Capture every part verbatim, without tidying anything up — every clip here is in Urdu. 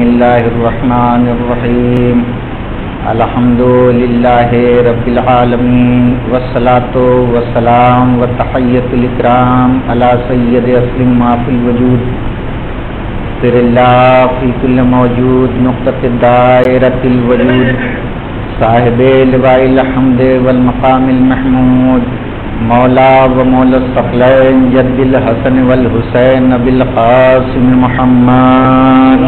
بسم اللہ الرحمن الرحیم الحمد للہ رب العالمین والصلاة والسلام وتحیۃ الاکرام علی سید اصل ما فی الوجود سر اللہ فی کل موجود نقطۃ دائرۃ الوجود صاحب لواء الحمد والمقام المحمود مولا و مولا الثقلین جد الحسن والحسین بالقاسم محمد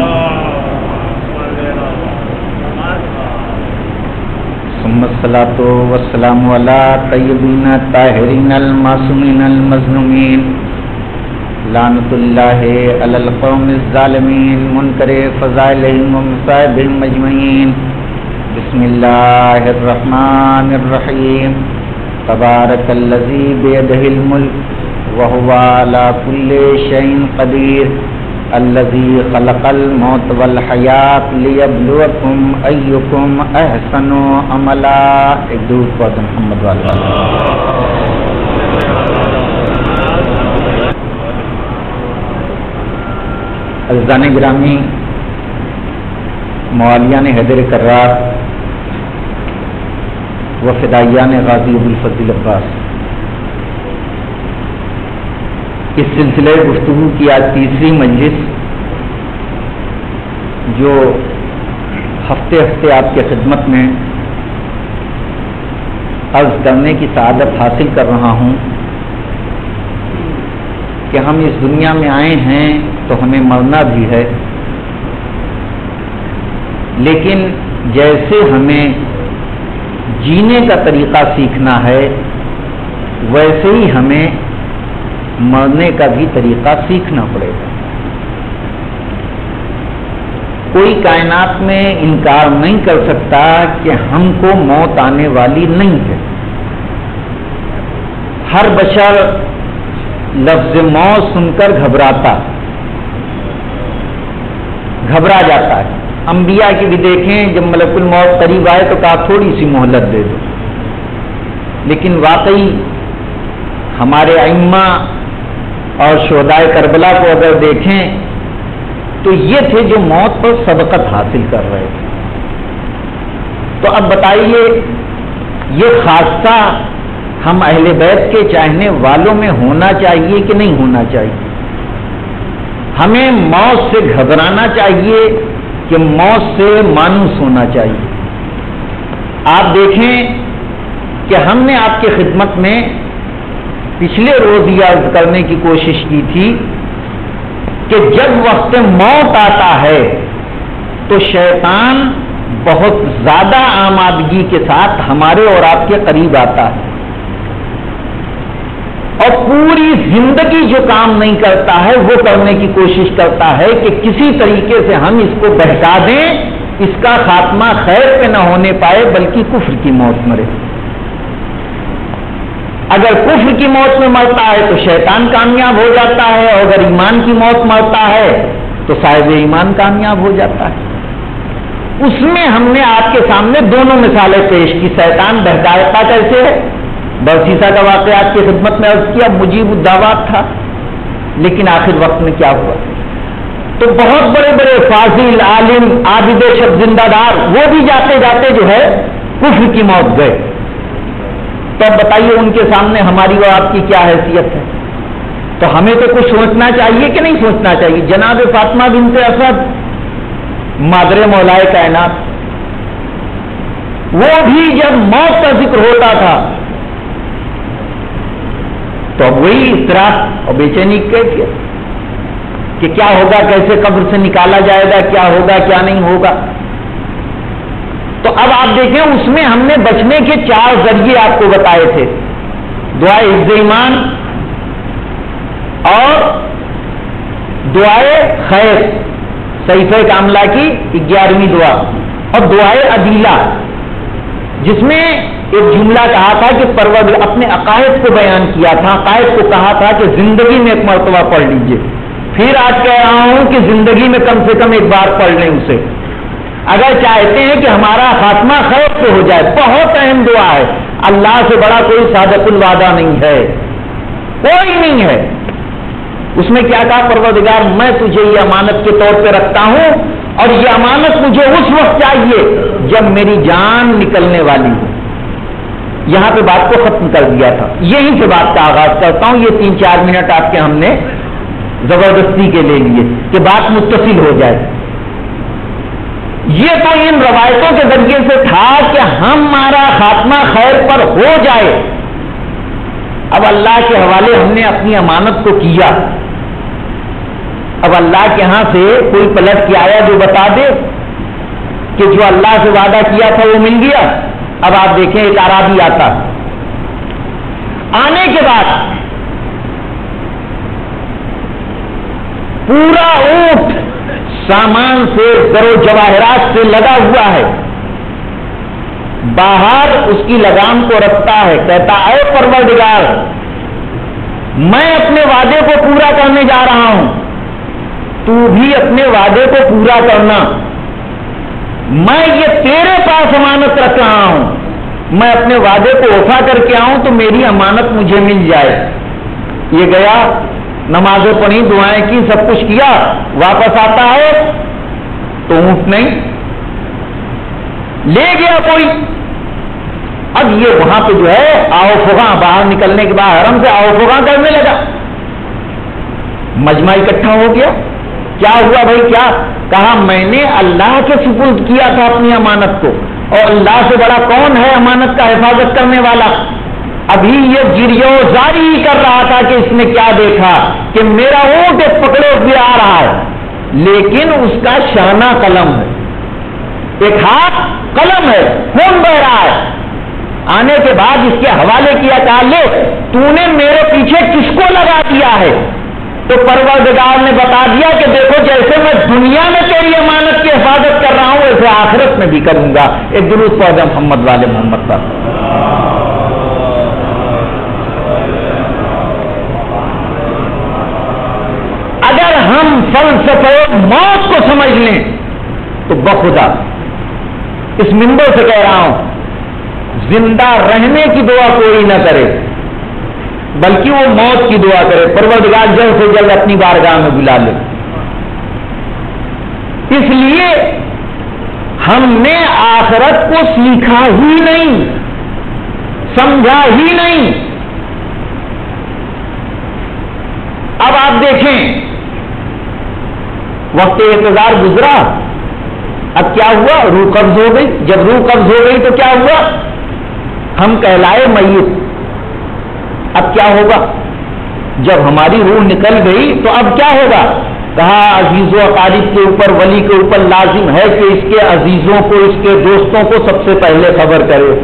ثم الصلاة والسلام علی طیبین الطاہرین المعصومین المظلومین لعنت اللہ علی القوم الظالمین منکر فضائلہم و مصائبہم اجمعین بسم اللہ الرحمن الرحیم تبارک الذی بیدہ الملک وہو علی کل شیء قدیر الذی خلق الموت والحیات لیبلوکم ایکم احسن عملا. ایک درود پڑھ محمد والا. عزیزان گرامی، موالیان حیدر کرار و فدائیان غازی ابوالفضل عباس، اس سلسلے گفتگو کی آج تیسری مجلس جو ہفتے ہفتے آپ کی خدمت میں عرض کرنے کی سعادت حاصل کر رہا ہوں کہ ہم اس دنیا میں آئے ہیں تو ہمیں مرنا بھی ہے، لیکن جیسے ہمیں جینے کا طریقہ سیکھنا ہے ویسے ہی ہمیں مرنے کا بھی طریقہ سیکھنا پڑے گا. کوئی کائنات میں انکار نہیں کر سکتا کہ ہم کو موت آنے والی نہیں ہے. ہر بشر لفظ موت سن کر گھبراتا گھبرا جاتا ہے. انبیاء کی بھی دیکھیں، جب ملک الموت قریب آئے تو کہا تھوڑی سی مہلت دے دو، لیکن واقعی ہمارے ائمہ اور شہدائے کربلا کو اگر دیکھیں تو یہ تھے جو موت پر سبقت حاصل کر رہے تھے. تو اب بتائیے یہ خاصہ ہم اہل بیت کے چاہنے والوں میں ہونا چاہیے کہ نہیں ہونا چاہیے؟ ہمیں موت سے گھبرانا چاہیے کہ موت سے مانوس ہونا چاہیے؟ آپ دیکھیں کہ ہم نے آپ کی خدمت میں پچھلے روز یہ عرض کرنے کی کوشش کی تھی کہ جب وقت موت آتا ہے تو شیطان بہت زیادہ آمادگی کے ساتھ ہمارے اور آپ کے قریب آتا ہے، اور پوری زندگی جو کام نہیں کرتا ہے وہ کرنے کی کوشش کرتا ہے کہ کسی طریقے سے ہم اس کو بہکا دیں، اس کا خاتمہ خیر پہ نہ ہونے پائے بلکہ کفر کی موت مرے. اگر کفر کی موت میں مرتا ہے تو شیطان کامیاب ہو جاتا ہے، اور اگر ایمان کی موت مرتا ہے تو صاحب ایمان کامیاب ہو جاتا ہے. اس میں ہم نے آپ کے سامنے دونوں مثالیں پیش کی. شیطان بہکاتا کیسے ہے؟ برسیسا کا واقعہ آپ کی خدمت میں عرض کیا، مجیب الدعوات تھا، لیکن آخر وقت میں کیا ہوا؟ تو بہت بڑے بڑے فاضل عالم عابد شب زندہ دار وہ بھی جاتے جاتے جو ہے کفر کی موت گئے. تو اب بتائیے ان کے سامنے ہماری اور آپ کی کیا حیثیت ہے؟ تو ہمیں تو کچھ سوچنا چاہیے کہ نہیں سوچنا چاہیے؟ جناب فاطمہ بنت اسد مادر مولائے کائنات، وہ بھی جب موت کا ذکر ہوتا تھا تو اب وہی اضطراب اور بے چینی کیفیت کہ کیا ہوگا، کیسے قبر سے نکالا جائے گا، کیا ہوگا کیا نہیں ہوگا. تو اب آپ دیکھیں اس میں ہم نے بچنے کے چار ذریعے آپ کو بتائے تھے: دعائے حفظ ایمان، اور دعائے خیر صحیفہ کاملہ کی گیارہویں دعا، اور دعائے عدیلہ جس میں ایک جملہ کہا تھا کہ پروردگار اپنے عقائد کو بیان کیا تھا، عقائد کو کہا تھا کہ زندگی میں ایک مرتبہ پڑھ لیجئے. پھر آج کہہ رہا ہوں کہ زندگی میں کم سے کم ایک بار پڑھ لیں اسے، اگر چاہتے ہیں کہ ہمارا خاتمہ خیر سے ہو جائے. بہت اہم دعا ہے، اللہ سے بڑا کوئی صادق الوعدہ نہیں ہے، کوئی نہیں ہے. اس میں کیا کہا؟ پروردگار میں تجھے یہ امانت کے طور پہ رکھتا ہوں اور یہ امانت مجھے اس وقت چاہیے جب میری جان نکلنے والی ہو. یہاں پہ بات کو ختم کر دیا تھا. یہیں سے بات کا آغاز کرتا ہوں. یہ تین چار منٹ آپ کے ہم نے زبردستی کے لے لیے کہ بات متصل ہو جائے. یہ تو ان روایتوں کے ذریعے سے تھا کہ ہمارا خاتمہ خیر پر ہو جائے. اب اللہ کے حوالے ہم نے اپنی امانت کو کیا. اب اللہ کے ہاں سے کوئی پلٹ کے آیا جو بتا دے کہ جو اللہ سے وعدہ کیا تھا وہ مل گیا. اب آپ دیکھیں ایک اعرابی آتا, آنے کے بعد پورا اونٹ سامان سے زر و جواہرات سے لگا ہوا ہے, باہر اس کی لگام کو رکھتا ہے, کہتا اے پروردگار میں اپنے وعدے کو پورا کرنے جا رہا ہوں, تو بھی اپنے وعدے کو پورا کرنا. میں یہ تیرے پاس امانت رکھ رہا ہوں, میں اپنے وعدے کو وفا کر کے آؤں تو میری امانت مجھے مل جائے. یہ گیا, نمازیں پڑھی, دعائیں کی, سب کچھ کیا, واپس آتا ہے تو اونٹ نہیں, لے گیا کوئی. اب یہ وہاں پہ جو ہے آؤ فغاں, باہر نکلنے کے بعد حرم سے آؤ فغاں کرنے لگا. مجمع اکٹھا ہو گیا. کیا ہوا بھائی؟ کیا کہا؟ میں نے اللہ کے سپرد کیا تھا اپنی امانت کو, اور اللہ سے بڑا کون ہے امانت کا حفاظت کرنے والا. ابھی یہ گریو زاری ہی کر رہا تھا کہ اس نے کیا دیکھا کہ میرا اونٹ ایک پکڑے ہوئے آ رہا ہے, لیکن اس کا شانہ قلم ہے, ایک ہاتھ قلم ہے, خون بہ رہا ہے. آنے کے بعد اس کے حوالے کیا, کہا لے تو نے میرے پیچھے کس کو لگا دیا ہے؟ تو پروردگار نے بتا دیا کہ دیکھو جیسے میں دنیا میں تیری امانت کی حفاظت کر رہا ہوں ویسے آخرت میں بھی کروں گا. ایک درود پڑھ دیں محمد والے محمد پر. اگر ہم فلسفے موت کو سمجھ لیں تو بخدا اس منبر سے کہہ رہا ہوں, زندہ رہنے کی دعا کوئی نہ کرے بلکہ وہ موت کی دعا کرے, پروردگار جلد سے جلد اپنی بارگاہ میں بلا لے. اس لیے ہم نے آخرت کو سیکھا ہی نہیں, سمجھا ہی نہیں. اب آپ دیکھیں وقت انتظار گزرا, اب کیا ہوا؟ روح قبض ہو گئی. جب روح قبض ہو گئی تو کیا ہوا؟ ہم کہلائے میت. اب کیا ہوگا؟ جب ہماری روح نکل گئی تو اب کیا ہوگا؟ کہا عزیز و اقارب کے اوپر, ولی کے اوپر لازم ہے کہ اس کے عزیزوں کو, اس کے دوستوں کو سب سے پہلے خبر کرے.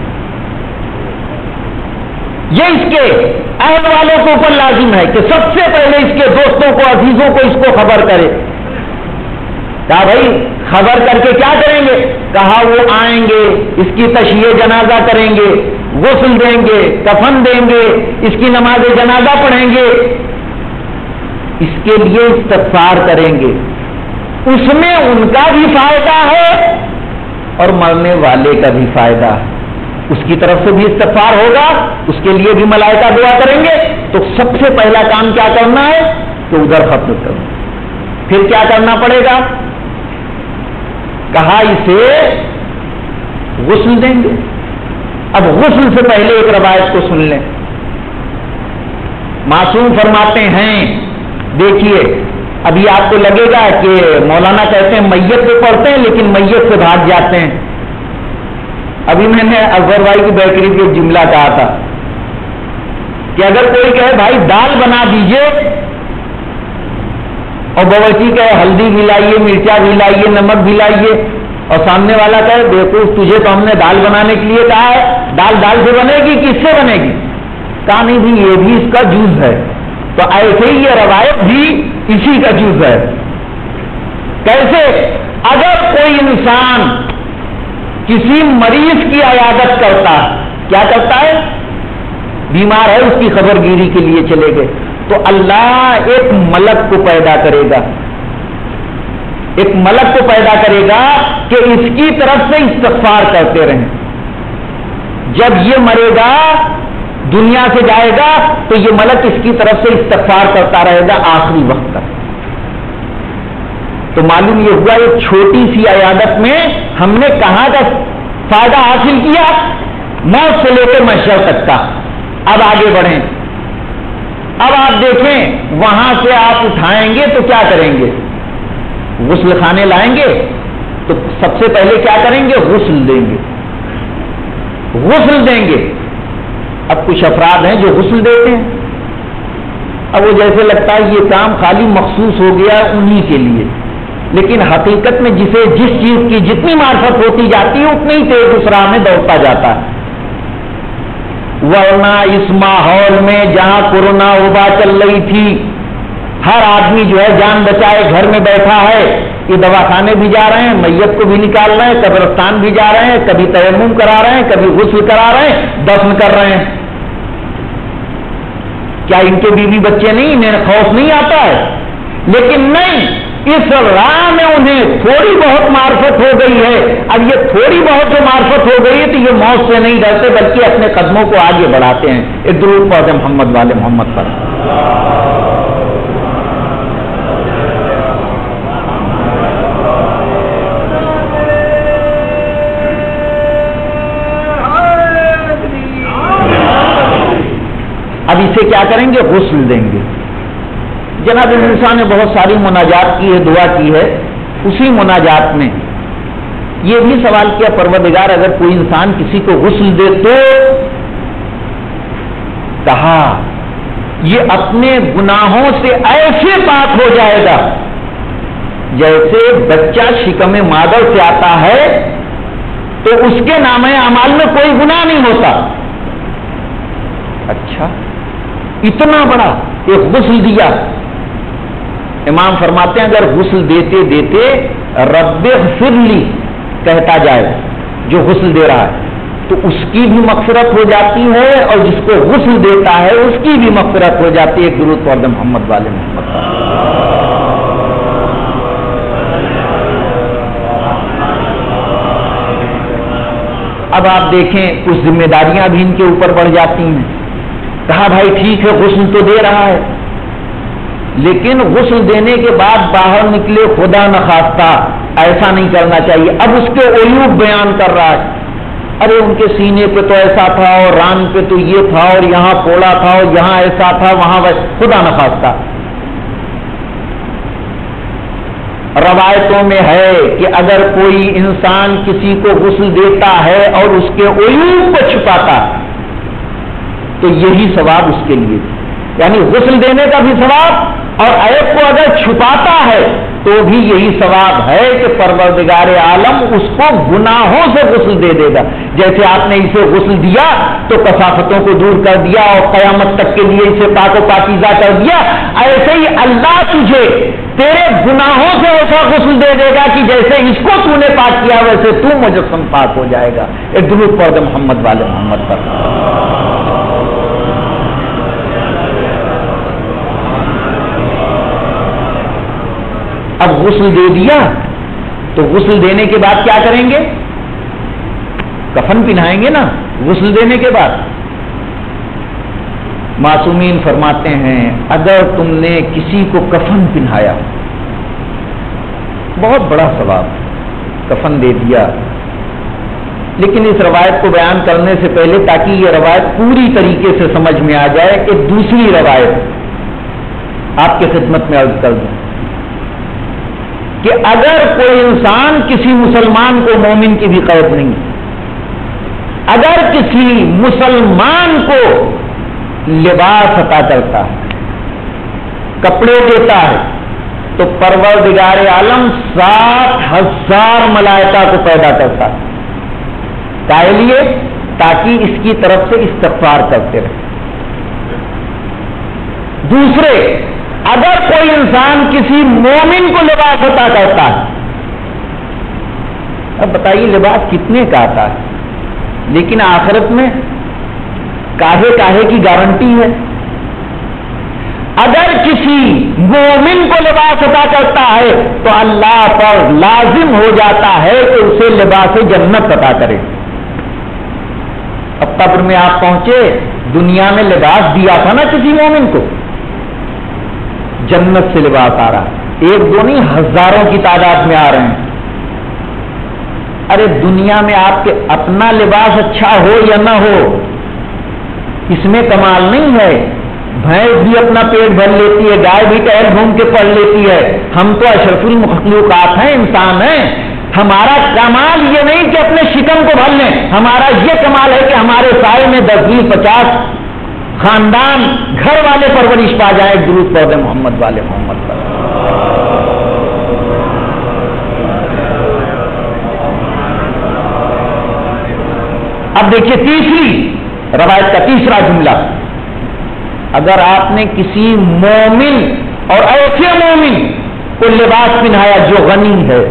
یہ اس کے اہل والوں کے اوپر لازم ہے کہ سب سے پہلے اس کے دوستوں کو, عزیزوں کو اس کو خبر کرے. کہا بھائی خبر کر کے کیا کریں گے؟ کہا وہ آئیں گے, اس کی تشییع جنازہ کریں گے, غسل دیں گے, کفن دیں گے, اس کی نماز جنازہ پڑھیں گے, اس کے لیے استغفار کریں گے. اس میں ان کا بھی فائدہ ہے اور مرنے والے کا بھی فائدہ ہے. اس کی طرف سے بھی استغفار ہوگا, اس کے لیے بھی ملائکہ دعا کریں گے. تو سب سے پہلا کام کیا کرنا ہے کہ ادھر ختم کرنا. پھر کیا کرنا پڑے گا؟ کہا اسے غسل دیں گے. اب غسل سے پہلے ایک روایت کو سن لیں. معصوم فرماتے ہیں, دیکھیے ابھی آپ کو لگے گا کہ مولانا کہتے ہیں میت پہ پڑھتے ہیں لیکن میت سے بھاگ جاتے ہیں. ابھی میں نے اظہر بھائی کی بیکری پہ ایک جملہ کہا تھا کہ اگر کوئی کہے بھائی دال بنا دیجئے اور باورچی کہے ہلدی بھی لائیے, مرچا بھی لائیے, نمک بھی لائیے, اور سامنے والا کہے دیکھو تجھے تو ہم نے دال بنانے کے لیے کہا ہے, دال دال سے بنے گی کس سے بنے گی؟ کہا نہیں بھی یہ بھی اس کا جز ہے. تو ایسے ہی یہ روایت بھی اسی کا جز ہے. کیسے؟ اگر کوئی انسان کسی مریض کی عیادت کرتا ہے, کیا کرتا ہے؟ بیمار ہے اس کی خبر گیری کے لیے چلے گئے, تو اللہ ایک ملک کو پیدا کرے گا, ایک ملک کو پیدا کرے گا کہ اس کی طرف سے استغفار کرتے رہیں. جب یہ مرے گا دنیا سے جائے گا تو یہ ملک اس کی طرف سے استغفار کرتا رہے گا آخری وقت تک. تو معلوم یہ ہوا ایک چھوٹی سی عیادت میں ہم نے کہاں کا فائدہ حاصل کیا؟ موت سے لے کے محشر تک کا. اب آگے بڑھیں. اب آپ دیکھیں وہاں سے آپ اٹھائیں گے تو کیا کریں گے؟ غسل خانے لائیں گے تو سب سے پہلے کیا کریں گے؟ غسل دیں گے. غسل دیں گے. اب کچھ افراد ہیں جو غسل دیتے ہیں. اب وہ جیسے لگتا ہے یہ کام خالی مخصوص ہو گیا انہی کے لیے، لیکن حقیقت میں جسے جس چیز کی جتنی معرفت ہوتی جاتی ہے اتنی تیز اس راہ میں دوڑتا جاتا ہے. ورنہ اس ماحول میں جہاں کورونا وبا چل رہی تھی ہر آدمی جو ہے جان بچائے گھر میں بیٹھا ہے. یہ دواخانے بھی جا رہے ہیں، میت کو بھی نکال رہے ہیں، قبرستان بھی جا رہے ہیں، کبھی تیمم کرا رہے ہیں، کبھی غسل کرا رہے ہیں، دفن کر رہے ہیں. کیا ان کے بیوی بچے نہیں؟ انہیں خوف نہیں آتا ہے؟ لیکن نہیں، اس راہ میں انہیں تھوڑی بہت معرفت ہو گئی ہے. اب یہ تھوڑی بہت جو معرفت ہو گئی ہے تو یہ موت سے نہیں ڈرتے بلکہ اپنے قدموں کو آگے بڑھاتے ہیں. ایک درود پڑھیں محمد والے محمد پر. اب اسے کیا کریں گے؟ غسل دیں گے. جناب موسیٰ نے بہت ساری مناجات کی ہے، دعا کی ہے. اسی مناجات میں یہ بھی سوال کیا پروردگار اگر کوئی انسان کسی کو غسل دے تو کہا یہ اپنے گناہوں سے ایسے پاک ہو جائے گا جیسے بچہ شکم مادر سے آتا ہے تو اس کے نامہ اعمال میں کوئی گناہ نہیں ہوتا. اچھا اتنا بڑا ایک غسل دیا. امام فرماتے ہیں اگر غسل دیتے دیتے رب اغفر لی کہتا جائے جو غسل دے رہا ہے تو اس کی بھی مغفرت ہو جاتی ہے اور جس کو غسل دیتا ہے اس کی بھی مغفرت ہو جاتی ہے. ایک درود پڑھ دیں محمد والے محمد. اب آپ دیکھیں کچھ ذمہ داریاں بھی ان کے اوپر بڑھ جاتی ہیں. کہا بھائی ٹھیک ہے غسل تو دے رہا ہے لیکن غسل دینے کے بعد باہر نکلے خدا نخواستہ ایسا نہیں کرنا چاہیے. اب اس کے عیوب بیان کر رہا ہے. ارے ان کے سینے پہ تو ایسا تھا اور ران پہ تو یہ تھا اور یہاں پوڑا تھا اور یہاں ایسا تھا وہاں ویسا. خدا نخواستہ روایتوں میں ہے کہ اگر کوئی انسان کسی کو غسل دیتا ہے اور اس کے عیوب کو چھپاتا تو یہی ثواب اس کے لیے، یعنی غسل دینے کا بھی ثواب اور عیب کو اگر چھپاتا ہے تو بھی یہی ثواب ہے کہ پروردگار عالم اس کو گناہوں سے غسل دے دے گا. جیسے آپ نے اسے غسل دیا تو کثافتوں کو دور کر دیا اور قیامت تک کے لیے اسے پاک و پاکیزہ کر دیا، ایسے ہی اللہ تجھے تیرے گناہوں سے ایسا غسل دے دے گا کہ جیسے اس کو تو نے پاک کیا ویسے تو مجسم پاک ہو جائے گا. ایک درود پڑھ دے محمد والے محمد پر. اب غسل دے دیا تو غسل دینے کے بعد کیا کریں گے؟ کفن پہنائیں گے نا غسل دینے کے بعد. معصومین فرماتے ہیں اگر تم نے کسی کو کفن پہنایا بہت بڑا ثواب، کفن دے دیا. لیکن اس روایت کو بیان کرنے سے پہلے تاکہ یہ روایت پوری طریقے سے سمجھ میں آ جائے ایک دوسری روایت آپ کی خدمت میں عرض کر دوں کہ اگر کوئی انسان کسی مسلمان کو، مومن کی بھی قید نہیں، اگر کسی مسلمان کو لباس عطا کرتا ہے، کپڑے دیتا ہے تو پروردگار عالم سات ہزار ملائکہ کو پیدا کرتا ہے. کائے لیے؟ تاکہ اس کی طرف سے استغفار کرتے رہے. دوسرے، اگر کوئی انسان کسی مومن کو لباس عطا کرتا ہے، اب بتائیے لباس کتنے کا آتا ہے، لیکن آخرت میں کاہے کاہے کی گارنٹی ہے. اگر کسی مومن کو لباس عطا کرتا ہے تو اللہ پر لازم ہو جاتا ہے کہ اسے لباس جنت عطا کرے. اب قبر میں آپ پہنچے، دنیا میں لباس دیا تھا نا کسی مومن کو، جنت سے لباس آ رہا، ایک دو نہیں ہزاروں کی تعداد میں آ رہے ہیں۔ ارے دنیا میں آپ کے اپنا لباس اچھا ہو یا نہ ہو، اس میں کمال نہیں ہے، بھینس بھی اپنا پیٹ بھر لیتی ہے، گائے بھی ٹہل گھوم کے پڑ لیتی ہے، ہم تو اشرف المخلوقات ہیں، انسان ہیں۔ ہمارا کمال یہ نہیں کہ اپنے شکم کو بھر لیں، ہمارا یہ کمال ہے کہ ہمارے سائے میں دس بیس پچاس خاندان گھر والے پرورش پا جائے، درود پڑھ محمد والے محمد پر۔ اب دیکھیے تیسری روایت کا تیسرا جملہ، اگر آپ نے کسی مومن اور ایسے مومن کو لباس پہنایا جو غنی ہے،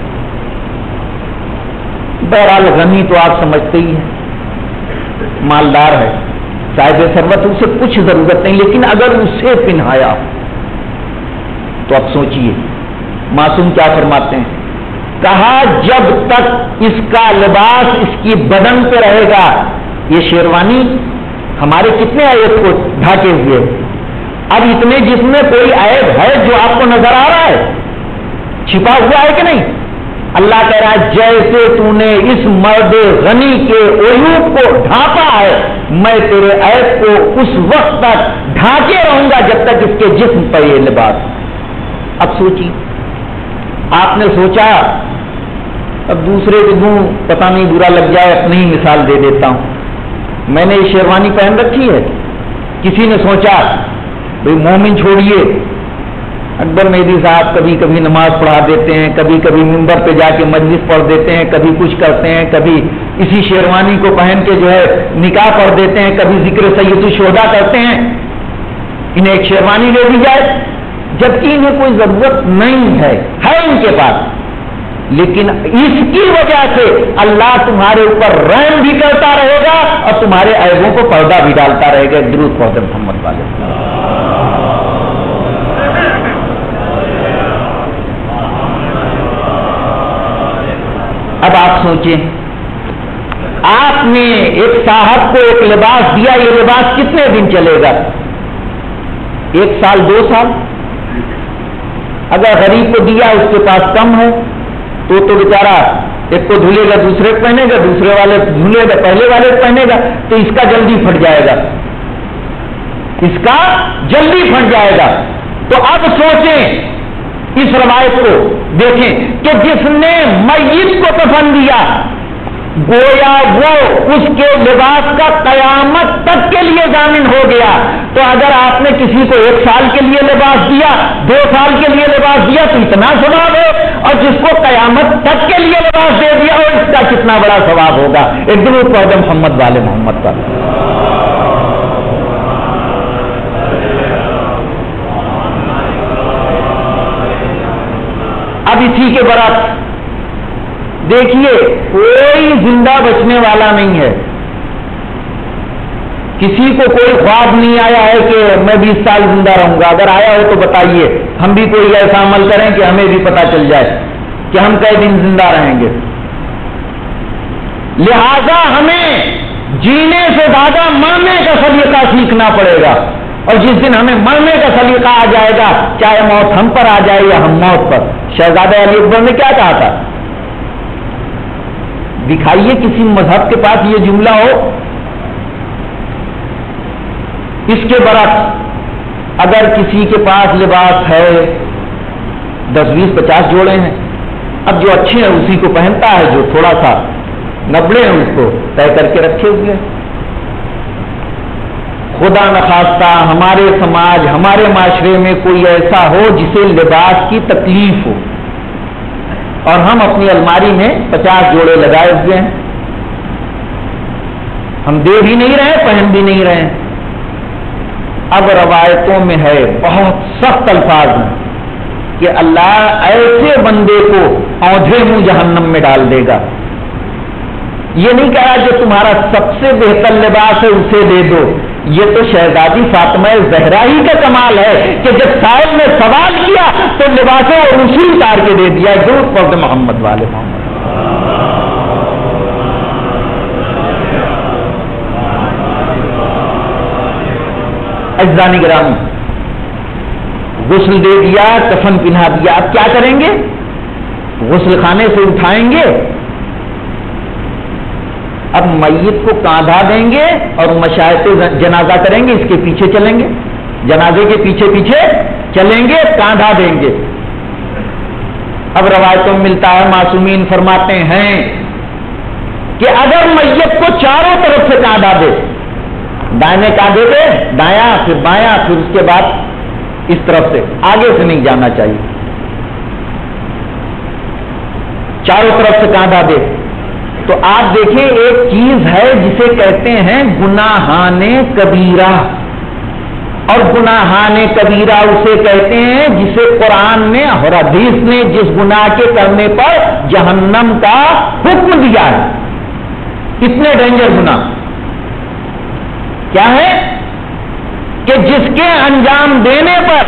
بہرحال غنی تو آپ سمجھتے ہی ہیں، مالدار ہے، صاحب ثروت، اسے کچھ ضرورت نہیں، لیکن اگر اسے پہنایا تو اب سوچئے معصوم کیا فرماتے ہیں، کہا جب تک اس کا لباس اس کی بدن پہ رہے گا، یہ شیروانی ہمارے کتنے عیب کو ڈھانکے ہوئے، اب اتنے جسم میں کوئی عیب ہے جو آپ کو نظر آ رہا ہے، چھپا ہوا ہے کہ نہیں؟ اللہ کہہ رہا ہے جیسے تو نے اس مرد غنی کے عیوب کو ڈھانپا ہے، میں تیرے عیب کو اس وقت تک ڈھانکے رہوں گا جب تک اس کے جسم پر یہ لباس۔ اب سوچی، آپ نے سوچا اب دوسرے کو دوں پتہ نہیں برا لگ جائے، اپنی ہی مثال دے دیتا ہوں، میں نے یہ شیروانی پہن رکھی ہے، کسی نے سوچا بھئی مومن چھوڑیے، اکبر مہدی صاحب کبھی کبھی نماز پڑھا دیتے ہیں، کبھی کبھی منبر پہ جا کے مجلس پڑھ دیتے ہیں، کبھی کچھ کرتے ہیں، کبھی اسی شیروانی کو پہن کے جو ہے نکاح پڑھ دیتے ہیں، کبھی ذکر سید الشہداء کرتے ہیں، انہیں ایک شیروانی دے دی جائے، جبکہ انہیں کوئی ضرورت نہیں ہے، ہے ان کے پاس، لیکن اس کی وجہ سے اللہ تمہارے اوپر رحم بھی کرتا رہے گا اور تمہارے عیبوں کو پردہ بھی ڈالتا رہے گا۔ درود پڑھ محمد والے۔ اب آپ سوچیں، آپ نے ایک صاحب کو ایک لباس دیا، یہ لباس کتنے دن چلے گا؟ ایک سال، دو سال؟ اگر غریب کو دیا اس کے پاس کم ہے تو تو بیچارہ ایک کو دھلے گا دوسرے کو پہنے گا، دوسرے والے دھلے گا پہلے والے کو پہنے گا، تو اس کا جلدی پھٹ جائے گا، اس کا جلدی پھٹ جائے گا۔ تو اب سوچیں اس روایت کو دیکھیں کہ جس نے میت کو کفن دیا گویا وہ اس کے لباس کا قیامت تک کے لیے ضامن ہو گیا۔ تو اگر آپ نے کسی کو ایک سال کے لیے لباس دیا، دو سال کے لیے لباس دیا تو اتنا ثواب ہے، اور جس کو قیامت تک کے لیے لباس دے دیا اور اس کا کتنا بڑا ثواب ہوگا۔ ایک درود پڑھ محمد والے محمد پر۔ اب اسی کے برعکس دیکھیے، کوئی زندہ بچنے والا نہیں ہے، کسی کو کوئی خواب نہیں آیا ہے کہ میں بیس سال زندہ رہوں گا، اگر آیا ہو تو بتائیے، ہم بھی کوئی ایسا عمل کریں کہ ہمیں بھی پتہ چل جائے کہ ہم کئی دن زندہ رہیں گے۔ لہذا ہمیں جینے سے زیادہ مرنے کا سلیقہ سیکھنا پڑے گا، اور جس دن ہمیں مرنے کا سلیقہ آ جائے گا، چاہے موت ہم پر آ جائے یا ہم موت پر۔ شہزادہ علی اکبر نے کیا کہا تھا؟ دکھائیے کسی مذہب کے پاس یہ جملہ ہو۔ اس کے برعکس اگر کسی کے پاس لباس ہے، دس بیس پچاس جوڑے ہیں، اب جو اچھے ہیں اسی کو پہنتا ہے، جو تھوڑا سا نبڑے ہیں اس کو طے کر کے رکھے ہوئے ہیں۔ خدا نخواستہ ہمارے سماج، ہمارے معاشرے میں کوئی ایسا ہو جسے لباس کی تکلیف ہو، اور ہم اپنی الماری میں پچاس جوڑے لگائے ہوئے ہیں، ہم دے بھی نہیں رہے، پہن بھی نہیں رہے۔ اب روایتوں میں ہے، بہت سخت الفاظ ہیں کہ اللہ ایسے بندے کو اوندھے منہ جہنم میں ڈال دے گا۔ یہ نہیں کہا جو تمہارا سب سے بہتر لباس ہے اسے دے دو، یہ تو شہزادی فاطمہ زہرا ہی کا کمال ہے کہ جب سائل نے سوال کیا تو لباسوں اور اسی اتار کے دے دیا۔ درود پڑھ محمد والے محمد۔ اجزانی گرامی، غسل دے دیا، کفن پہنا دیا، اب کیا کریں گے؟ غسل خانے سے اٹھائیں گے، اب میت کو کاندھا دیں گے اور مشاہد جنازہ کریں گے، اس کے پیچھے چلیں گے، جنازے کے پیچھے پیچھے چلیں گے، کاندھا دیں گے۔ اب روایتوں میں ملتا ہے، معصومین فرماتے ہیں کہ اگر میت کو چاروں طرف سے کاندھا دے، دائنے کاندھے پہ دایاں، پھر بایاں، پھر اس کے بعد اس طرف سے، آگے سے نہیں جانا چاہیے، چاروں طرف سے کاندھا دے، تو آپ دیکھیں ایک چیز ہے جسے کہتے ہیں گناہان کبیرہ، اور گناہان کبیرہ اسے کہتے ہیں جسے قرآن نے اور حدیث نے جس گناہ کے کرنے پر جہنم کا حکم دیا ہے۔ اتنے ڈینجر گناہ کیا ہے کہ جس کے انجام دینے پر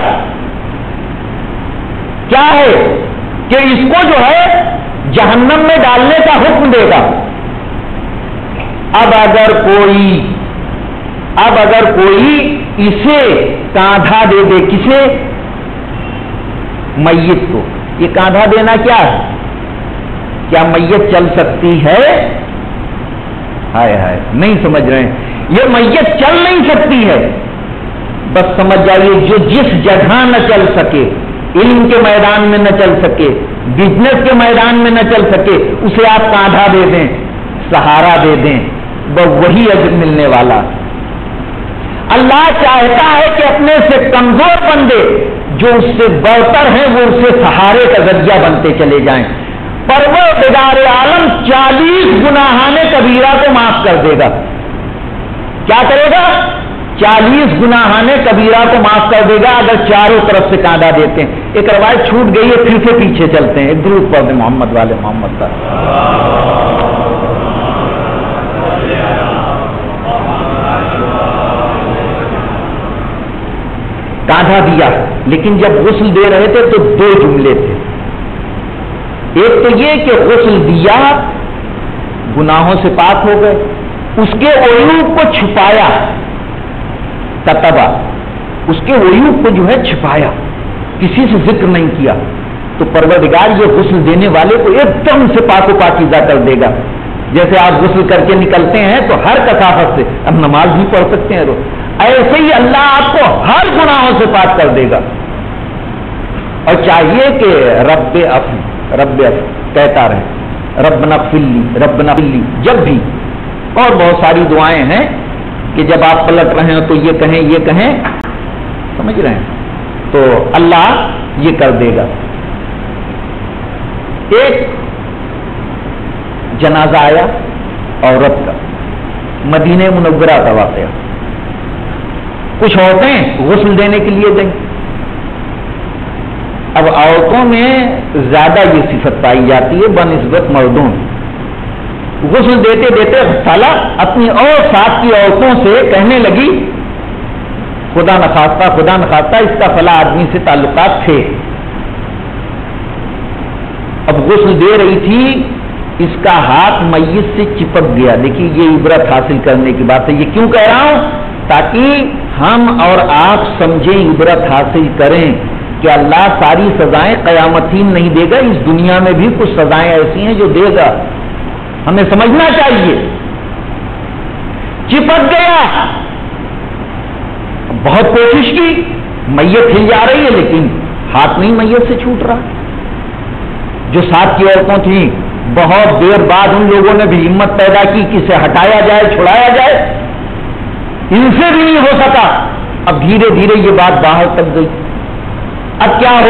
کیا ہے کہ اس کو جو ہے جہنم میں ڈالنے کا حکم دے گا۔ اب اگر کوئی اب اگر کوئی اسے کاندھا دے دے، کسے؟ میت کو۔ یہ کاندھا دینا کیا ہے؟ کیا میت چل سکتی ہے؟ ہائے ہائے، نہیں سمجھ رہے ہیں، یہ میت چل نہیں سکتی ہے۔ بس سمجھ جائیے، جو جس جگہ نہ چل سکے، علم کے میدان میں نہ چل سکے، بزنس کے میدان میں نہ چل سکے، اسے آپ کاندھا دے دیں، سہارا دے دیں، وہ وہی اجر ملنے والا۔ اللہ چاہتا ہے کہ اپنے سے کمزور بندے جو اس سے برتر ہیں وہ اس سے سہارے کا ذریعہ بنتے چلے جائیں۔ پروردگار عالم چالیس گناہان کبیرہ کو معاف کر دے گا۔ کیا کرے گا؟ چالیس گناہان کبیرہ کو معاف کر دے گا اگر چاروں طرف سے کاندھا دیتے ہیں۔ ایک روایت چھوٹ گئی ہے، پھر سے پیچھے چلتے ہیں، ایک درود پڑھ دیں محمد والے محمد کا۔ کاندھا دیا، لیکن جب غسل دے رہے تھے تو دو جملے تھے۔ ایک تو یہ کہ غسل دیا، گناہوں سے پاک ہو گئے، اس کے عیوب کو چھپایا، کتبا، اس کے عیوب کو جو ہے چھپایا، کسی سے ذکر نہیں کیا، تو پروردگار یہ غسل دینے والے کو ایک دم سے پاک و پاکیزہ کر دے گا۔ جیسے آپ غسل کر کے نکلتے ہیں تو ہر کثافت سے اب نماز بھی پڑھ سکتے ہیں، ایسے ہی اللہ آپ کو ہر گناہوں سے پاک کر دے گا۔ اور چاہیے کہ رب اف رب اف کہتا رہے، ربنا اغفر لی ربنا اغفر لی، جب بھی، اور بہت ساری دعائیں ہیں کہ جب آپ پلٹ رہے ہیں تو یہ کہیں یہ کہیں، سمجھ رہے ہیں، تو اللہ یہ کر دے گا۔ ایک جنازہ آیا عورت کا، مدینہ منورہ کا واقعہ، کچھ عورتیں غسل دینے کے لیے گئیں۔ اب عورتوں میں زیادہ یہ صفت پائی جاتی ہے بنسبت مردوں، غسل دیتے دیتے سالہ اپنی اور ساتھ کی عورتوں سے کہنے لگی، خدا نخواستہ خدا نخواستہ اس کا فلاں آدمی سے تعلقات تھے۔ اب غسل دے رہی تھی، اس کا ہاتھ میت سے چپک گیا۔ دیکھیے یہ عبرت حاصل کرنے کی بات ہے۔ یہ کیوں کہہ رہا ہوں؟ تاکہ ہم اور آپ سمجھیں، عبرت حاصل کریں کہ اللہ ساری سزائیں قیامتین نہیں دے گا، اس دنیا میں بھی کچھ سزائیں ایسی ہیں جو دے گا، ہمیں سمجھنا چاہیے۔ چپک گیا، بہت کوشش کی، میت ہل جا رہی ہے لیکن ہاتھ نہیں میت سے چھوٹ رہا۔ جو ساتھ کی عورتوں تھیں، بہت دیر بعد ان لوگوں نے بھی ہمت پیدا کی کہ اسے ہٹایا جائے، چھڑایا جائے، ان سے بھی نہیں ہو سکا۔ اب دھیرے دھیرے یہ بات باہر تک گئی۔ اب کیا ہو؟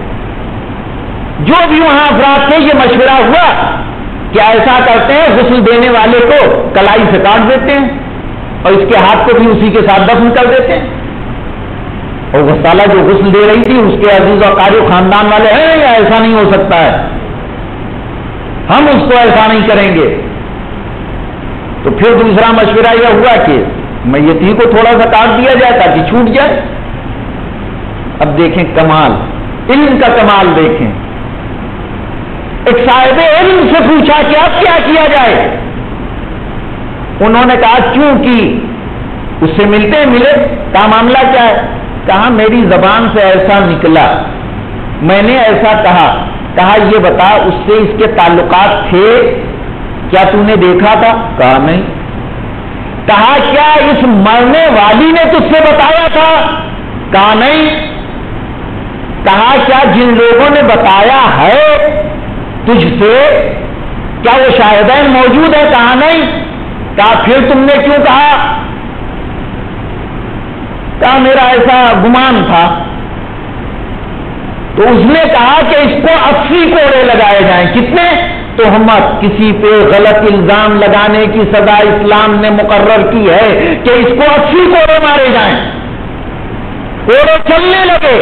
جو بھی وہاں افراد تھے یہ مشورہ ہوا کہ ایسا کرتے ہیں، غسل دینے والے کو کلائی سے کاٹ دیتے ہیں اور اس کے ہاتھ کو بھی اسی کے ساتھ دفن کر دیتے ہیں۔ اور وہ سالہ جو غسل دے رہی تھی، اس کے عزیز و اقارب خاندان والے ہیں یا ایسا نہیں ہو سکتا ہے، ہم اس کو ایسا نہیں کریں گے۔ تو پھر دوسرا مشورہ یہ ہوا کہ میتی کو تھوڑا سا کاٹ دیا جائے تاکہ چھوٹ جائے۔ اب دیکھیں کمال، علم کا کمال دیکھیں۔ ایک صاحب علم سے پوچھا کہ اب کیا کیا جائے؟ انہوں نے کہا چونکہ اس سے ملتے ہیں، ملے، کہا معاملہ کیا ہے؟ کہا میری زبان سے ایسا نکلا، میں نے ایسا کہا۔ کہا یہ بتا اس سے اس کے تعلقات تھے کیا تو نے دیکھا تھا؟ کہا نہیں۔ کہا کیا اس مرنے والی نے تجھ سے بتایا تھا؟ کہا نہیں۔ کہا کیا جن لوگوں نے بتایا ہے تجھ سے کیا وہ شاہدین موجود ہے؟ کہا نہیں۔ کہا پھر تم نے کیوں کہا؟ کہا میرا ایسا گمان تھا۔ تو اس نے کہا کہ اس کو اسی کوڑے لگائے جائیں۔ کتنے؟ تہمت، کسی پہ غلط الزام لگانے کی سزا اسلام نے مقرر کی ہے کہ اس کو اسی کوڑے مارے جائیں۔ کوڑے چلنے لگے،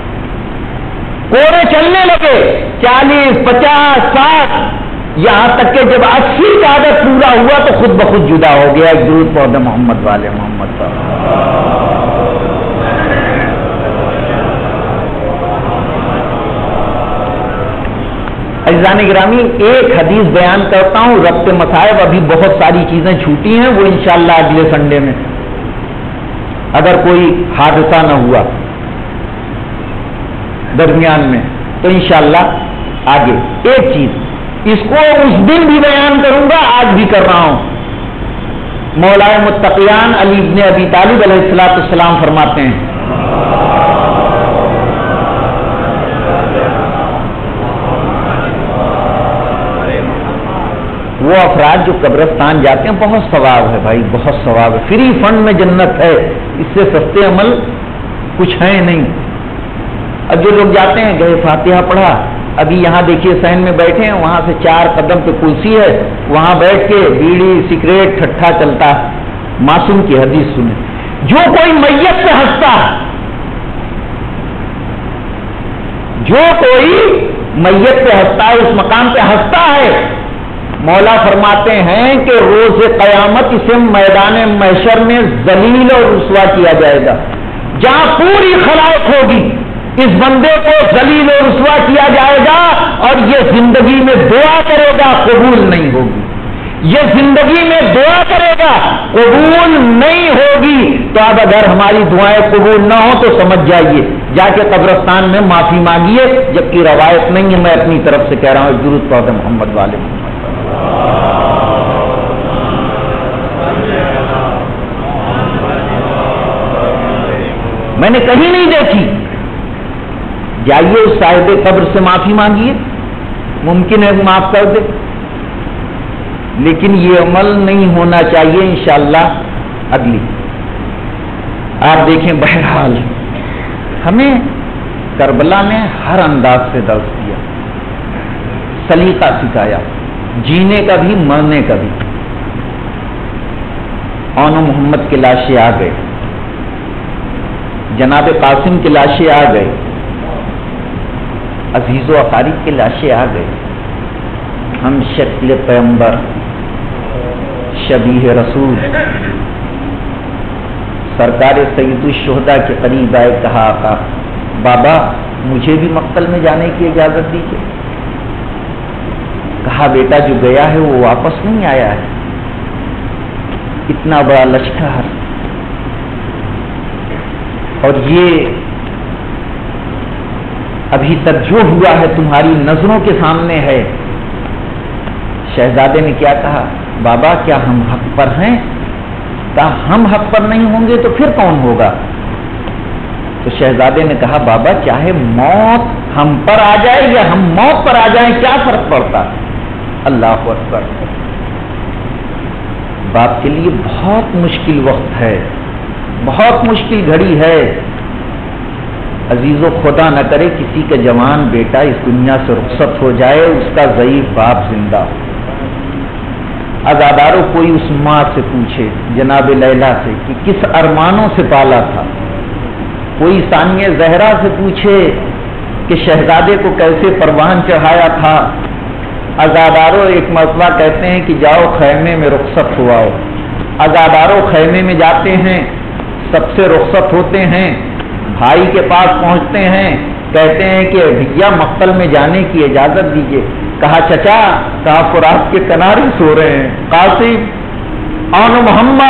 کوڑے چلنے لگے، چالیس، پچاس، ساٹھ، یہاں تک کہ جب اسی کا عدد پورا ہوا تو خود بخود جدا ہو گیا۔ ایک درود پڑھ دیں محمد والے محمد صلی اللہ علیہ وسلم۔ عزیزان گرامی، ایک حدیث بیان کرتا ہوں، ربط مصائب، ابھی بہت ساری چیزیں چھوٹی ہیں، وہ انشاءاللہ اگلے سنڈے میں اگر کوئی حادثہ نہ ہوا درمیان میں تو انشاءاللہ آگے ایک چیز اس کو اس دن بھی بیان کروں گا، آج بھی کر رہا ہوں۔ مولا متقیان علی بن ابی طالب علیہ الصلوۃ والسلام فرماتے ہیں وہ افراد جو قبرستان جاتے ہیں، بہت ثواب ہے بھائی، بہت ثواب ہے، فری فنڈ میں جنت ہے، اس سے سستے عمل کچھ ہے نہیں۔ اب جو لوگ جاتے ہیں گئے فاتحہ پڑھا، ابھی یہاں دیکھیے سین میں بیٹھے ہیں، وہاں سے چار قدم پہ کرسی ہے، وہاں بیٹھ کے بیڑی سگریٹ ٹھٹھا چلتا ہے۔ معصوم کی حدیث سنیں، جو کوئی میت پہ ہنستا ہے، جو کوئی میت پہ ہنستا ہے، اس مقام پہ ہنستا ہے، مولا فرماتے ہیں کہ روز قیامت اسے میدان محشر میں ذلیل اور رسوا کیا جائے گا، جہاں پوری خلائق ہوگی اس بندے کو ذلیل اور رسوا کیا جائے گا، اور یہ زندگی میں دعا کرے گا قبول نہیں ہوگی، یہ زندگی میں دعا کرے گا قبول نہیں ہوگی۔ تو اب اگر ہماری دعائیں قبول نہ ہو تو سمجھ جائیے جا کے قبرستان میں معافی مانگیے، جبکہ روایت نہیں ہے، میں اپنی طرف سے کہہ رہا ہوں۔ درود پڑھ محمد والے محمد۔ میں نے کہیں نہیں دیکھی، جائیے اس صاحب قبر سے معافی مانگیے، ممکن ہے معاف کر دے، لیکن یہ عمل نہیں ہونا چاہیے۔ انشاءاللہ اگلی آپ دیکھیں، بہرحال ہمیں کربلا نے ہر انداز سے درس دیا، سلیقہ سکھایا، جینے کا بھی مرنے کا بھی۔ اون محمد کی لاشیں آ گئے، جناب قاسم کی لاشیں آ گئے، عزیز و اقارب کی لاشیں آ گئے، ہم شکل پیغمبر شبیہ رسول سرکار سید الشہداء کے قریب آئے، کہا آقا بابا مجھے بھی مقتل میں جانے کی اجازت دیجیے۔ کہا بیٹا جو گیا ہے وہ واپس نہیں آیا ہے، اتنا بڑا لشکر، اور یہ ابھی تک جو ہوا ہے تمہاری نظروں کے سامنے ہے۔ شہزادے نے کیا کہا؟ بابا کیا ہم حق پر ہیں؟ کہا ہم حق پر نہیں ہوں گے تو پھر کون ہوگا؟ تو شہزادے نے کہا بابا چاہے موت ہم پر آ جائے یا ہم موت پر آ جائیں کیا فرق پڑتا؟ اللہ اکبر۔ باپ کے لیے بہت مشکل وقت ہے، بہت مشکل گھڑی ہے۔ عزیزو خدا نہ کرے کسی کا جوان بیٹا اس دنیا سے رخصت ہو جائے، اس کا ضعیف باپ زندہ ہو۔ عزاداروں کوئی اس ماں سے پوچھے جناب لیلا سے کہ کس ارمانوں سے پالا تھا، کوئی ثانیہ زہرا سے پوچھے کہ شہزادے کو کیسے پروان چڑھایا تھا۔ عزاداروں ایک مرتبہ کہتے ہیں کہ جاؤ خیمے میں رخصت ہوا ہو، عزاداروں خیمے میں جاتے ہیں، سب سے رخصت ہوتے ہیں، بھائی کے پاس پہنچتے ہیں، کہتے ہیں کہ بھیا مقتل میں جانے کی اجازت دیجیے۔ کہا چچا کہا فرات کے کنارے سو رہے ہیں، قاسم اون محمد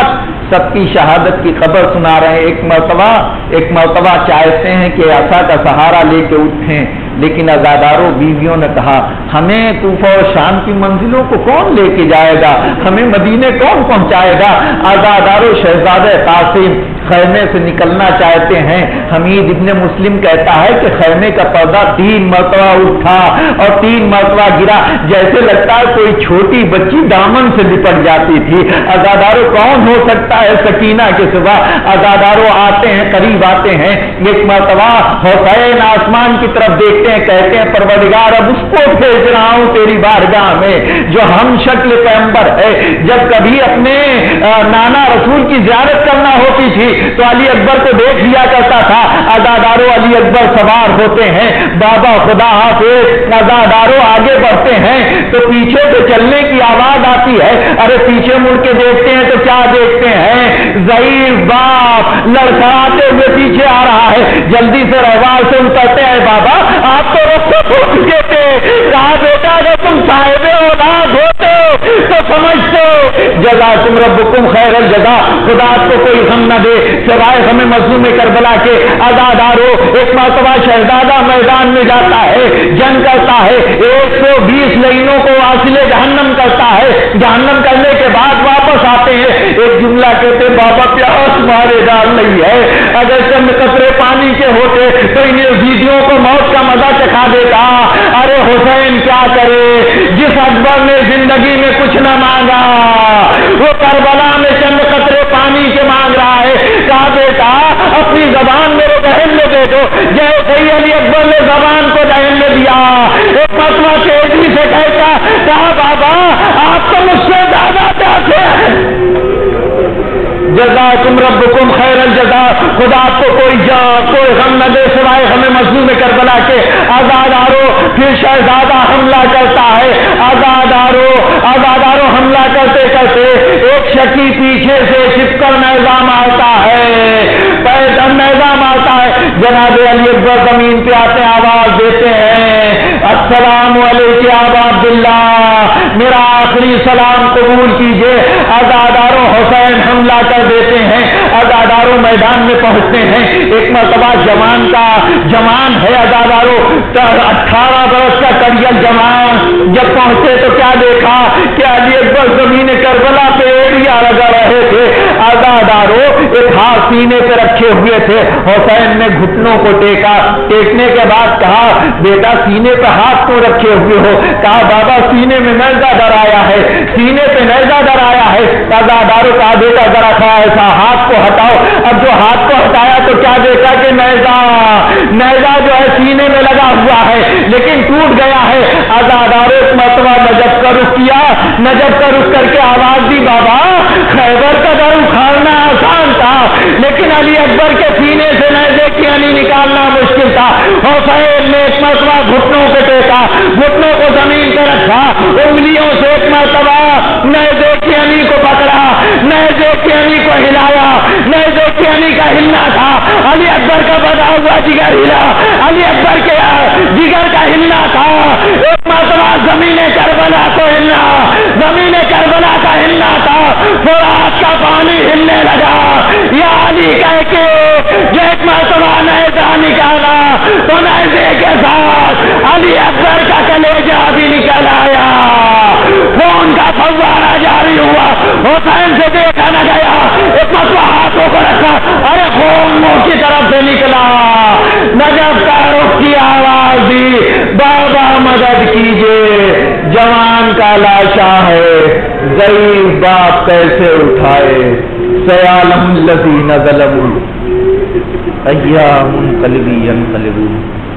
سب کی شہادت کی خبر سنا رہے ہیں. ایک مرتبہ ایک مرتبہ چاہتے ہیں کہ عصا کا سہارا لے کے اٹھیں، لیکن عزاداروں بیویوں نے کہا ہمیں کوفہ و شام کی منزلوں کو کون لے کے جائے گا، ہمیں مدینے کون پہنچائے گا. عزاداروں شہزادہ قاسم خیمے سے نکلنا چاہتے ہیں. حمید ابن مسلم کہتا ہے کہ خیمے کا پردہ تین مرتبہ اٹھا اور تین مرتبہ گرا، جیسے لگتا ہے کوئی چھوٹی بچی دامن سے لپٹ جاتی تھی. عزاداروں کون ہو سکتا ہے سکینہ کے سوا. عزاداروں آتے ہیں، قریب آتے ہیں. ایک مرتبہ حسین آسمان کی طرف دیکھتے ہیں، کہتے ہیں پروردگار اب اس کو بھیج رہا ہوں تیری بارگاہ میں جو ہم شکل پیغمبر ہے. جب کبھی اپنے نانا رسول کی زیارت کرنا ہوتی تھی تو علی اکبر کو دیکھ لیا کرتا تھا. عزاداروں علی اکبر سوار ہوتے ہیں، بابا خدا حافظ. عزاداروں آگے بڑھتے ہیں تو پیچھے سے چلنے کی آواز آتی ہے. ارے پیچھے مڑ کے دیکھتے ہیں تو کیا دیکھتے ہیں؟ ضعیف باپ لڑکھڑاتے ہوئے پیچھے آ رہا ہے. جلدی سے رہوار سے اترتے ہیں. بابا آپ تو رخ کو چکے تھے. کہا بیٹا اگر تم صاحب اولاد ہوتے تو سمجھتے. جزاکم ربکم خیر الجزا. خدا کو کوئی غم نہ دے سوائے ہمیں مظلوم کربلا کے. عزاداروں ایک مرتبہ شہزادہ میدان میں جاتا ہے، جنگ کرتا ہے، ایک سو بیس لائنوں کو واصل جہنم کرتا ہے. جہنم کرنے کے بعد واپس آتے ہیں، ایک جملہ کہتے بابا پیاس مارے ڈال نہیں ہے، اگر چند قطرے پانی کے ہوتے تو ان یزیدیوں کو موت کا مزہ چکھا دیتا. ارے حسین کیا کرے، جس اکبر نے زندگی میں کچھ نہ مانگا وہ کربلا میں چند قطرے پانی کے مانگ رہا ہے. کہا بیٹا اپنی زبان میرے دہن میں دے دو. جیسے ہی علی اکبر نے زبان کو دہن میں دیا، ایک مرتبہ تیزی سے کہتا کہا بابا آپ تو مجھ سے زیادہ پیاسے ہیں. جزاکم ربکم خیر الجزا. خدا کو کوئی جا کوئی غم نہ دے سوائے ہمیں مظلوم کربلا کے. عزاداروں پھر شہزادہ حملہ کرتا ہے. عزاداروں عزاداروں حملہ کرتے کرتے ایک شکی پیچھے سے چھپ کر نیزہ مارتا ہے، پیدل نیزہ مارتا ہے. جناب علی اکبر زمین پہ آتے آواز دیتے ہیں السلام علیکم یا ابا عبداللہ، میرا آخری سلام قبول کیجئے. عزاداروں حسین حملہ کر دیتے ہیں. عزاداروں میدان میں پہنچتے ہیں. ایک مرتبہ جوان کا جوان ہے عزاداروں اٹھارہ برس کا کڑیل جوان جب پہنچے تو کیا دیکھا کہ علی اکبر زمین کربلا پہ ایڑیاں لگا رہے تھے. عزاداروں ایک ہاتھ سینے پہ رکھے ہوئے تھے. حسین نے گھٹنوں کو ٹیکا. ٹیکنے کے بعد کہا بیٹا سینے پہ ہاتھ کیوں رکھے ہوئے ہو؟ کہا بابا سینے میں نیزہ ڈر آیا ہے، سینے پہ نیزہ ڈر آیا ہے. عزاداروں کہا بیٹا ذرا تھا ایسا ہاتھ کو ہٹاؤ. اب جو ہاتھ کو ہٹایا تو کیا دیکھا کہ نیزہ نیزہ جو ہے سینے میں لگا ہوا ہے لیکن ٹوٹ گیا ہے. عزاداروں ایک مرتبہ نجف کا رخ کیا. نجف کا رخ کر کے آواز دی بابا خیبر کا در اکھاڑنا آسان تھا لیکن علی اکبر کے سینے سے نیزے کی علی نکالنا مشکل تھا. حسین نے ایک مرتبہ گھٹنوں کو ٹیکا، گھٹنوں کو زمین پہ رکھا، انگلیوں سے ایک مرتبہ نیزے کی علی کو پکڑا، نیزے کی علی کو ہلایا. نیزے کی علی کا ہلنا تھا، علی اکبر کا بنا ہوا جگر ہلا، علی اکبر کے جگر کا ہلنا تھا. ایک مرتبہ زمین کربلا کو ہلنا، زمین کربلا کا ہلنا تھا. فرات کا پانی ہلنے لگا. یا علی کہہ کے جو ایک مرتبہ نیزہ نکالا تو نیزے کے ساتھ علی اکبر کا کلیجہ بھی نکل آیا. خون کا فوارہ جاری ہوا. حسین سے دیکھا نہ گیا. ایک مرتبہ ہاتھوں کو رکھا، ارے خون منہ کی طرف سے نکلا. نجف کا رخ کی آواز دی بابا مدد کیجیے، جوان کا لاشا ہے، ضعیف باپ کیسے اٹھائے. سیالم الذین ظلموا ایام قلبی ینقلبون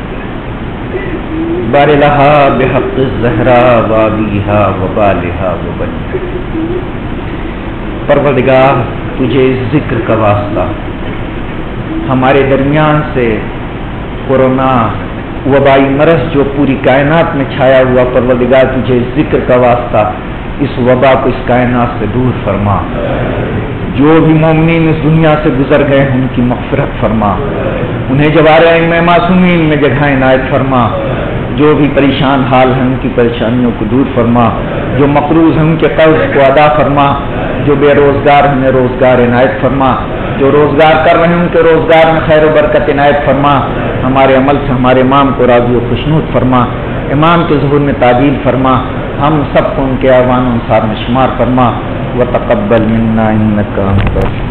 بارلہا بحق الزہراء وابیہا وبالہا وبنیہا. پروردگار تجھے ذکر کا واسطہ، ہمارے درمیان سے کورونا وبائی مرض جو پوری کائنات میں چھایا ہوا، پروردگار تجھے ذکر کا واسطہ اس وبا کو اس کائنات سے دور فرما. جو بھی مومنین اس دنیا سے گزر گئے ان کی مغفرت فرما، انہیں جوار ائمہ معصومین میں جگہ عنایت فرما. جو بھی پریشان حال ہیں ان کی پریشانیوں کو دور فرما، جو مقروض ہیں ان کے قرض کو ادا فرما. جو بے روزگار انہیں روزگار عنایت فرما، جو روزگار کر رہے ہیں ان کے روزگار میں خیر و برکت عنایت فرما، ہمارے عمل سے ہمارے امام کو راضی و خوشنود فرما، امام کے ظہور میں تعدیل فرما، ہم سب کو ان کے اعوان و انصار میں شمار فرما، وتقبل منا انک انت